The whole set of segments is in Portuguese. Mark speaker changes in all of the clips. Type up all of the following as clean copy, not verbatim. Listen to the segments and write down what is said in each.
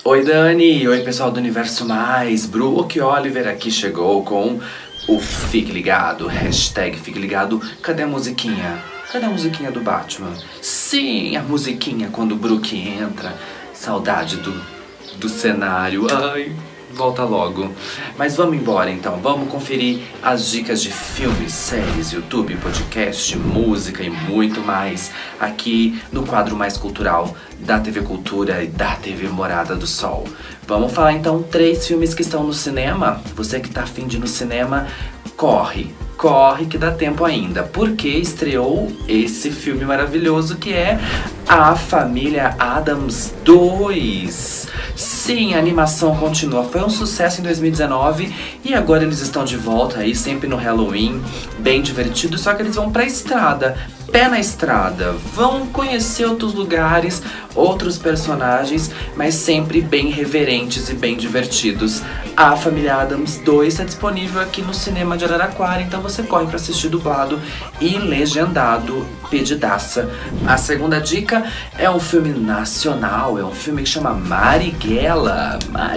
Speaker 1: Oi Dani, oi pessoal do Universo Mais, Brook Oliver aqui chegou com o Fique Ligado, hashtag Fique Ligado. Cadê a musiquinha? Cadê a musiquinha do Batman? Sim, a musiquinha quando o Brook entra. Saudade do cenário, ai, volta logo. Mas vamos embora então, vamos conferir as dicas de filmes, séries, YouTube, podcast, música e muito mais aqui no quadro mais cultural da TV Cultura e da TV Morada do Sol. Vamos falar então 3 filmes que estão no cinema. Você que tá afim de ir no cinema, corre que dá tempo ainda, porque estreou esse filme maravilhoso que é A Família Addams 2. Sim, a animação continua, foi um sucesso em 2019 e agora eles estão de volta aí, sempre no Halloween, bem divertido, só que eles vão pra estrada, pé na estrada, vão conhecer outros lugares, outros personagens, mas sempre bem reverentes e bem divertidos. A Família Addams 2 está disponível aqui no cinema de Araraquara, então você corre para assistir dublado e legendado, pedidaça. A segunda dica é um filme nacional, é um filme que chama Marighella.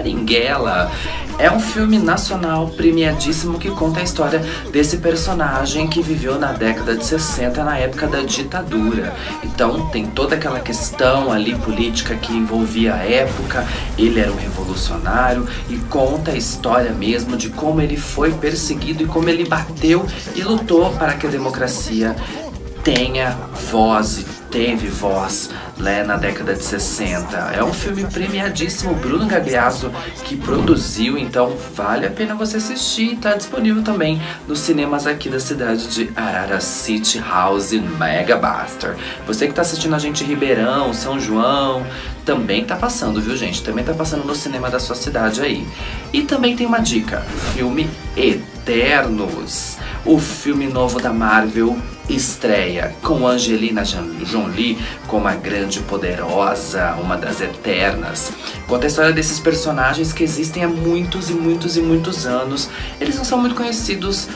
Speaker 1: É um filme nacional premiadíssimo que conta a história desse personagem que viveu na década de 60, na época da ditadura. Então tem toda aquela questão ali política que envolvia a época, ele era um revolucionário e conta a história mesmo de como ele foi perseguido e como ele bateu e lutou para que a democracia tenha voz e teve voz, né, na década de 60. É um filme premiadíssimo, Bruno Gagliasso que produziu, então vale a pena você assistir. Tá disponível também nos cinemas aqui da cidade de Arara City House Mega Buster. Você que tá assistindo a gente em Ribeirão, São João, também tá passando, viu gente? Também tá passando no cinema da sua cidade aí. E também tem uma dica, filme Eternos. O filme novo da Marvel estreia com Angelina Jolie como a grande poderosa, uma das Eternas. Conta a história desses personagens que existem há muitos anos. Eles não são muito conhecidos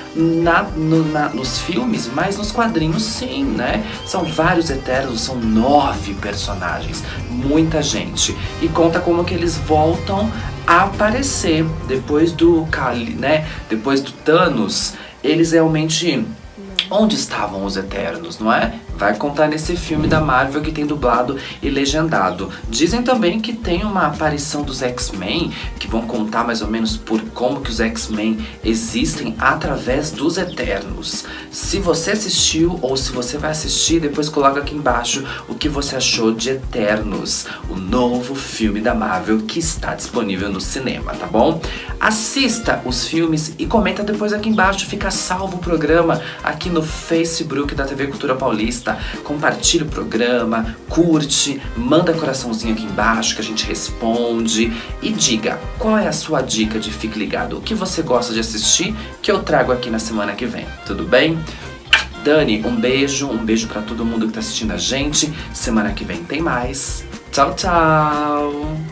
Speaker 1: nos filmes, mas nos quadrinhos sim, né? São vários Eternos, são 9 personagens, muita gente. E conta como que eles voltam a aparecer depois do depois do Thanos. Eles realmente... Onde estavam os Eternos, não é? Vai contar nesse filme da Marvel que tem dublado e legendado. Dizem também que tem uma aparição dos X-Men, que vão contar mais ou menos por como que os X-Men existem através dos Eternos. Se você assistiu ou se você vai assistir, depois coloca aqui embaixo o que você achou de Eternos, o novo filme da Marvel que está disponível no cinema, tá bom? Assista os filmes e comenta depois aqui embaixo, fica salvo o programa aqui no Facebook da TV Cultura Paulista. Compartilha o programa, curte, manda coraçãozinho aqui embaixo que a gente responde e diga qual é a sua dica de Fique Ligado, o que você gosta de assistir que eu trago aqui na semana que vem, tudo bem? Dani, um beijo pra todo mundo que tá assistindo a gente, semana que vem tem mais, tchau, tchau!